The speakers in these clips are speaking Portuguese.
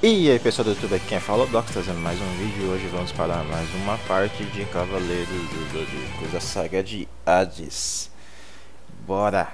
E aí pessoal do YouTube, aqui quem fala é o Doc, trazendo mais um vídeo. E hoje vamos para mais uma parte de Cavaleiros do Zodíaco, da saga de Hades. Bora!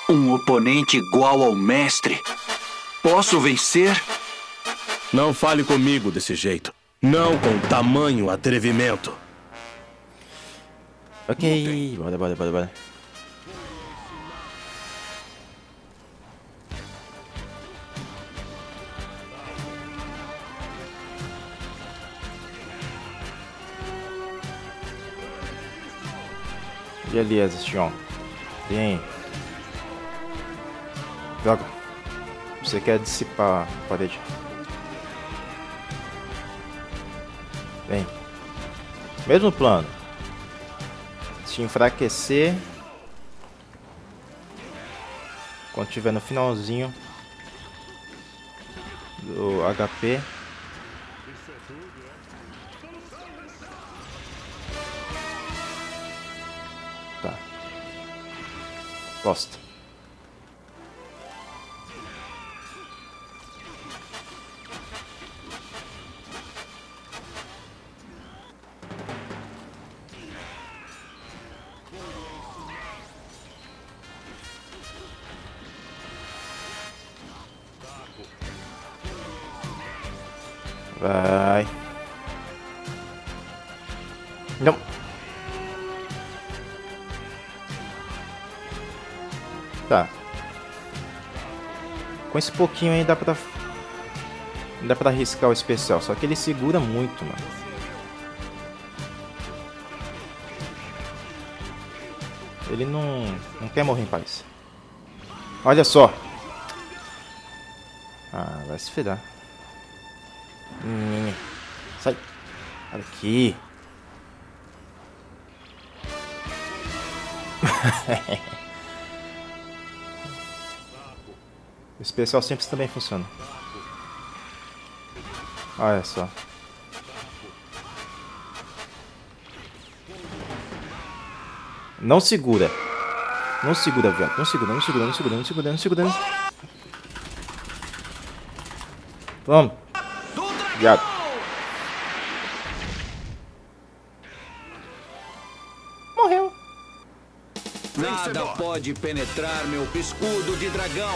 Um oponente igual ao mestre. Posso vencer? Não fale comigo desse jeito. Não com tamanho atrevimento. Ok, bora. Beleza, Xion. Vem. Joga. Você quer dissipar a parede. Vem. Mesmo plano. Se enfraquecer. Quando tiver no finalzinho do HP. Tá. Posta. Vai. Não. Tá. Com esse pouquinho aí dá pra arriscar o especial, só que ele segura muito, mano. Ele não quer morrer em paz. Olha só. Ah, vai se ferrar. Sai. Olha aqui. O especial sempre também funciona. Olha só. Não segura. Não segura, viado. Não segura. Vamos. Viado. Morreu. Nada pode penetrar meu escudo de dragão.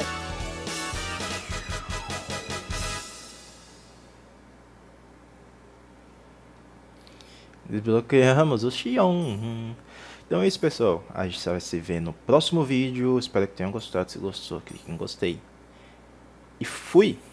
Desbloqueamos o Xion. Então é isso, pessoal. A gente vai se ver no próximo vídeo. Espero que tenham gostado. Se gostou, clique em gostei. E fui!